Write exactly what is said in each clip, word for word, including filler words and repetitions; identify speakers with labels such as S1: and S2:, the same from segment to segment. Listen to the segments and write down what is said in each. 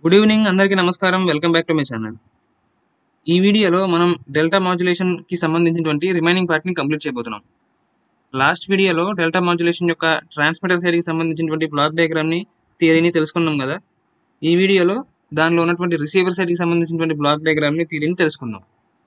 S1: Good evening అందరికీ నమస్కారం. Welcome back to my channel. ఈ వీడియోలో మనం డెల్టా మాడ్యులేషన్ కి సంబంధించినటువంటి రిమైనింగ్ పార్ట్ ని కంప్లీట్ చేయబోతున్నాం. లాస్ట్ వీడియోలో డెల్టా మాడ్యులేషన్ యొక్క ట్రాన్స్మిటర్ సైడ్ కి సంబంధించినటువంటి బ్లాక్ డయాగ్రామ్ ని థియరీని తెలుసుకున్నాం కదా. ఈ వీడియోలో దానిలో ఉన్నటువంటి రిసీవర్ సైడ్ కి సంబంధించినటువంటి బ్లాక్ డయాగ్రామ్ ని థియరీని తెలుసుకుందాం.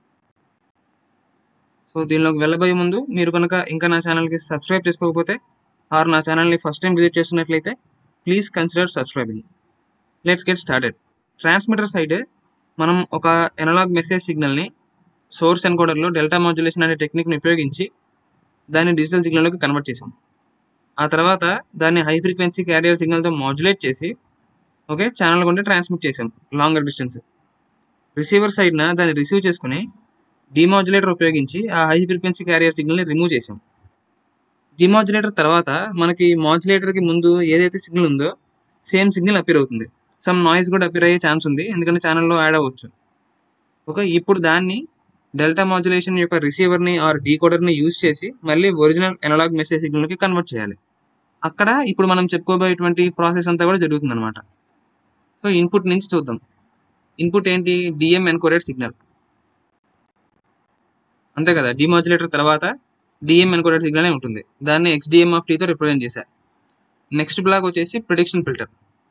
S1: సో దీనిలోకి వెళ్ళబోయే ముందు మీరు కనుక ఇంకా నా ఛానల్ కి సబ్స్క్రైబ్ చేసుకోకపోతే ఆర్ నా ఛానల్ ని ఫస్ట్ టైం విజిట్ చేస్తున్నట్లయితే please consider subscribing. Let's get started. Transmitter side మనం ఒక ఎనలాగ్ మెసేజ్ సిగ్నల్ని సోర్స్ ఎన్కోడర్లో డెల్టా మాడ్యులేషన్ అనే టెక్నిక్ని ఉపయోగించి దాన్ని డిజిటల్ సిగ్నల్లోకి కన్వర్ట్ చేసాం. ఆ తర్వాత దాన్ని హై ఫ్రీక్వెన్సీ క్యారియర్ సిగ్నల్తో మాడ్యులేట్ చేసి ఓకే ఛానల్ గుండా ట్రాన్స్మిట్ చేసాం లాంగర్ డిస్టెన్స్. రిసీవర్ సైడ్న దాన్ని రిసీవ్ చేసుకుని డిమాడ్యులేటర్ ఉపయోగించి ఆ హై ఫ్రీక్వెన్సీ క్యారియర్ సిగ్నల్ని రిమూవ్ చేసాం. డిమాడ్యులేటర్ తర్వాత మనకి మాడ్యులేటర్కి ముందు ఏదైతే సిగ్నల్ ఉందో సేమ్ సిగ్నల్ అపీర్ అవుతుంది. సమ్ నాయిస్ కూడా అపీర్ అయ్యే ఛాన్స్ ఉంది, ఎందుకంటే ఛానల్లో యాడ్ అవ్వచ్చు. ఓకే, ఇప్పుడు దాన్ని డెల్టా మాడ్యులేషన్ యొక్క రిసీవర్ని ఆర్ డీకోడర్ని యూజ్ చేసి మళ్ళీ ఒరిజినల్ ఎనలాగ్ మెసేజ్ సిగ్నల్కి కన్వర్ట్ చేయాలి. అక్కడ ఇప్పుడు మనం చెప్పుకోబోయేటువంటి ప్రాసెస్ అంతా కూడా జరుగుతుంది అనమాట. సో ఇన్పుట్ నుంచి చూద్దాం. ఇన్పుట్ ఏంటి? డిఎం ఎన్కోడెడ్ సిగ్నల్, అంతే కదా. డిమాడ్యులేటర్ తర్వాత డిఎం ఎన్కోడెడ్ సిగ్నల్ ఉంటుంది, దాన్ని ఎక్స్డిఎం ఆఫ్ టీతో రిప్రజెంట్ చేశారు. నెక్స్ట్ బ్లాక్ వచ్చేసి ప్రిడిక్షన్ ఫిల్టర్.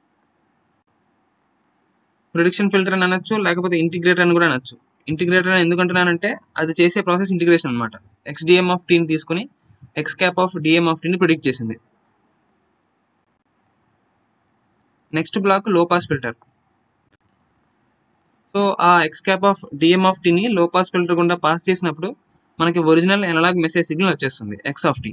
S1: ప్రిడిక్షన్ ఫిల్టర్ అని అనొచ్చు, లేకపోతే ఇంటిగ్రేటర్ అని కూడా అనొచ్చు. ఇంటిగ్రేటర్ అని ఎందుకు అంటున్నానంటే అది చేసే ప్రాసెస్ ఇంటిగ్రేషన్ అనమాట. ఎక్స్డిఎం ఆఫ్ టీని తీసుకుని X cap of DM of టీని ప్రిడిక్ట్ చేసింది. Next block low pass filter. So ఆ X cap of DM of టీని లో పాస్ ఫిల్టర్ గుండా పాస్ చేసినప్పుడు మనకి ఒరిజినల్ ఎనలాగ్ మెసేజ్ సిగ్నల్ వచ్చేస్తుంది ఎక్స్ ఆఫ్ టీ.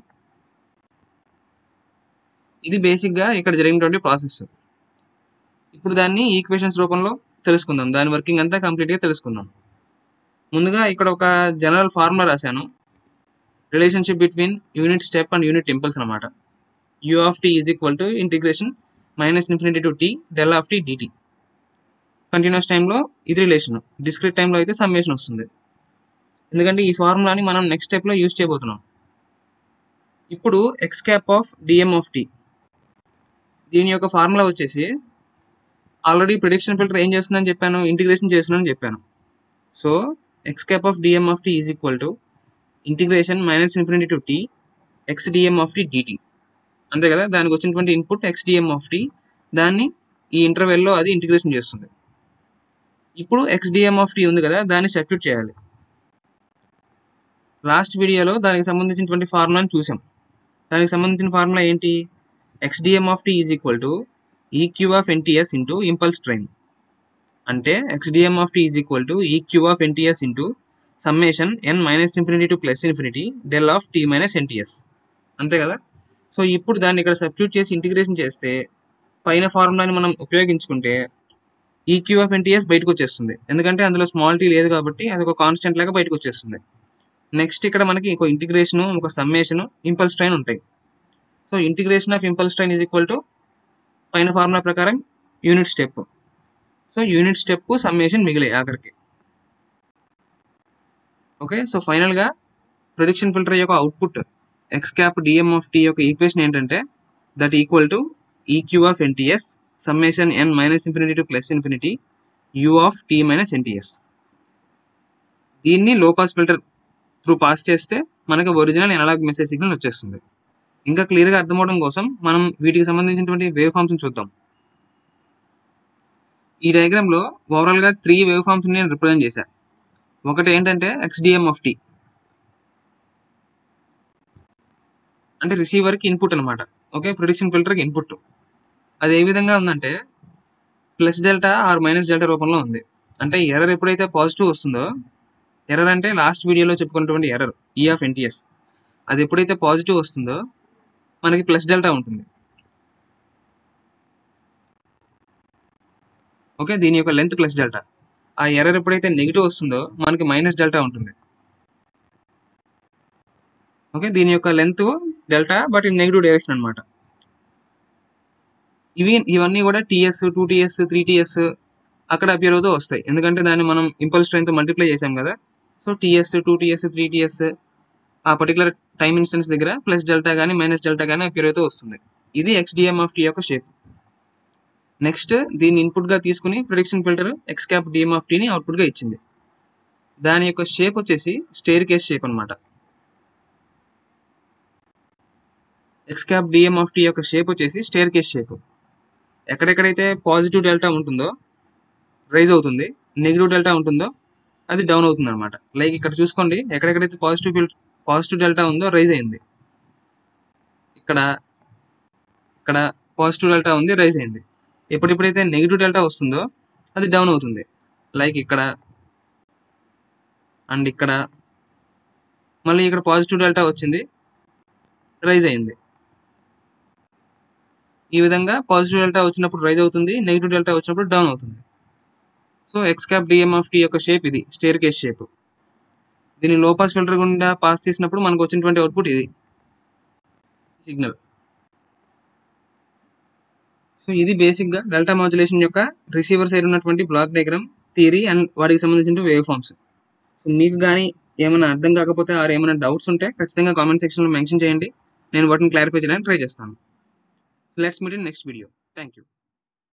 S1: ఇది బేసిక్గా ఇక్కడ జరిగినటువంటి ప్రాసెస్. ఇప్పుడు దాన్ని ఈక్వేషన్స్ రూపంలో తెలుసుకుందాం, దాని వర్కింగ్ అంతా కంప్లీట్గా తెలుసుకుందాం. ముందుగా ఇక్కడ ఒక జనరల్ ఫార్ములా రాశాను, relationship between unit step and unit impulse అనమాట. U of T is equal to integration minus infinity to T del of T DT. Continuous టైంలో ఇది రిలేషన్, డిస్క్రీట్ టైంలో అయితే సమ్మేషన్ వస్తుంది. ఎందుకంటే ఈ ఫార్ములాని మనం నెక్స్ట్ స్టెప్లో యూజ్ చేయబోతున్నాం. ఇప్పుడు X cap of DM of T, దీని యొక్క ఫార్ములా వచ్చేసి ఆల్రెడీ ప్రిడిక్షన్ ఫిల్టర్ ఏం చేస్తుందని చెప్పాను, ఇంటిగ్రేషన్ చేస్తున్నాను చెప్పాను. So X cap of DM of T is equal to integration minus infinity to T X DM of T DT, అంతే కదా. దానికి వచ్చినటువంటి input X DM of T, దాన్ని ఈ ఇంటర్వెల్లో అది ఇంటిగ్రేషన్ చేస్తుంది. ఇప్పుడు ఎక్స్ డిఎం ఆఫ్ టీ ఉంది కదా, దాన్ని సబ్స్టిట్యూట్ చేయాలి. లాస్ట్ వీడియోలో దానికి సంబంధించినటువంటి ఫార్ములాని చూసాం. దానికి సంబంధించిన ఫార్ములా ఏంటి? X DM of T is equal to EQ of NTS into impulse train. అంటే XDM of T is equal to EQ of NTS into summation N minus infinity to plus infinity del of T minus NTS, అంతే కదా. So ఇప్పుడు దాన్ని ఇక్కడ substitute చేసి integration చేస్తే పైన ఫార్ములాని మనం ఉపయోగించుకుంటే ఈక్యూ ఆఫ్ ఎన్టీఎస్ బయటకు వచ్చేస్తుంది, ఎందుకంటే అందులో స్మాల్ టీ లేదు కాబట్టి అది ఒక కాన్స్టెంట్ లాగా బయటకు వచ్చేస్తుంది. నెక్స్ట్ ఇక్కడ మనకి ఇంకో ఇంటిగ్రేషను, ఒక సమ్మేషను, ఇంపల్స్ ట్రైన్ ఉంటాయి. So integration of impulse train is equal to పైన ఫార్ములా ప్రకారం unit step. So unit step summation మిగిలాయి ఆఖరికి. ఓకే, సో ఫైనల్గా ప్రిడిక్షన్ ఫిల్టర్ యొక్క output X cap DM of T యొక్క ఈక్వేషన్ ఏంటంటే that equal to EQ of NTS summation N minus infinity to plus infinity U of T minus NTS. దీన్ని low pass filter through pass చేస్తే మనకి original analogue message signal వచ్చేస్తుంది. ఇంకా క్లియర్గా అర్థమవడం కోసం మనం వీటికి సంబంధించినటువంటి వేవ్ ఫామ్స్ని చూద్దాం. ఈ డయాగ్రామ్లో ఓవరాల్గా త్రీ వేవ్ ఫామ్స్ని నేను రిప్రజెంట్ చేశాను. ఒకటి ఏంటంటే ఎక్స్డిఎం ఆఫ్ టీ, అంటే రిసీవర్కి ఇన్పుట్ అనమాట. ఓకే, ప్రిడిక్షన్ ఫిల్టర్కి ఇన్పుట్. అది ఏ విధంగా ఉందంటే plus delta or minus delta రూపంలో ఉంది. అంటే ఎర్రర్ ఎప్పుడైతే పాజిటివ్ వస్తుందో, ఎర్రర్ అంటే లాస్ట్ వీడియోలో చెప్పుకున్నటువంటి ఎర్రర్ ఈ ఆఫ్ ఎన్టీఎస్, అది ఎప్పుడైతే పాజిటివ్ వస్తుందో మనకి ప్లస్ డెల్టా ఉంటుంది. ఓకే, దీని యొక్క లెంత్ ప్లస్ డెల్టా. ఆ ఎర్రర్ ఎప్పుడైతే నెగిటివ్ వస్తుందో మనకి మైనస్ డెల్టా ఉంటుంది. ఓకే, దీని యొక్క length delta but in negative direction అనమాట. ఇవి ఇవన్నీ కూడా TS, two TS, three TS అక్కడ అపియర్ అవుతూ వస్తాయి, ఎందుకంటే దాన్ని మనం ఇంపల్స్ ట్రైన్తో మల్టిప్లై చేసాం కదా. So TS, two TS, three TS ఆ పర్టికులర్ టైమ్ ఇన్స్టెన్స్ దగ్గర ప్లస్ డెల్టా కానీ మైనస్ డెల్టా కానీ అపియర్ అవుతూ వస్తుంది. ఇది ఎక్స్డిఎం ఆఫ్ టీ యొక్క షేప్. నెక్స్ట్ దీన్ని ఇన్పుట్గా తీసుకుని prediction filter X cap DM of టీని అవుట్పుట్గా ఇచ్చింది. దాని యొక్క షేప్ వచ్చేసి స్టేర్ కేస్ షేప్ అనమాట. X cap DM of T యొక్క షేప్ వచ్చేసి స్టేర్ కేస్ షేప్. ఎక్కడెక్కడైతే పాజిటివ్ డెల్టా ఉంటుందో రైజ్ అవుతుంది, నెగిటివ్ డెల్టా ఉంటుందో అది డౌన్ అవుతుంది అనమాట. లైక్ ఇక్కడ చూసుకోండి, ఎక్కడెక్కడైతే పాజిటివ్ ఫిల్ పాజిటివ్ డెల్టా ఉందో రైజ్ అయింది, ఇక్కడ ఇక్కడ పాజిటివ్ డెల్టా ఉంది రైజ్ అయింది. ఎప్పుడెప్పుడైతే నెగిటివ్ డెల్టా వస్తుందో అది డౌన్ అవుతుంది. లైక్ ఇక్కడ అండ్ ఇక్కడ మళ్ళీ ఇక్కడ పాజిటివ్ డెల్టా వచ్చింది రైజ్ అయింది. ఈ విధంగా పాజిటివ్ డెల్టా వచ్చినప్పుడు రైజ్ అవుతుంది, నెగిటివ్ డెల్టా వచ్చినప్పుడు డౌన్ అవుతుంది. So X cap DM of T యొక్క షేప్ ఇది స్టేర్ కేస్ షేప్. దీన్ని లో పాస్ ఫిల్టర్ గుండా పాస్ చేసినప్పుడు మనకు వచ్చినటువంటి అవుట్పుట్ ఇది సిగ్నల్. సో ఇది బేసిక్గా డెల్టా మాడ్యులేషన్ యొక్క రిసీవర్ సైడ్ ఉన్నటువంటి బ్లాక్ డయాగ్రామ్ థియరీ అండ్ వాటికి సంబంధించిన వేవ్ ఫార్మ్స్. సో మీకు కానీ ఏమైనా అర్థం కాకపోతే ఆర్ ఏమైనా డౌట్స్ ఉంటే ఖచ్చితంగా కామెంట్ సెక్షన్లో మెన్షన్ చేయండి, నేను వాటిని క్లారిఫై చేయడానికి ట్రై చేస్తాను. So let's meet in next video. Thank you.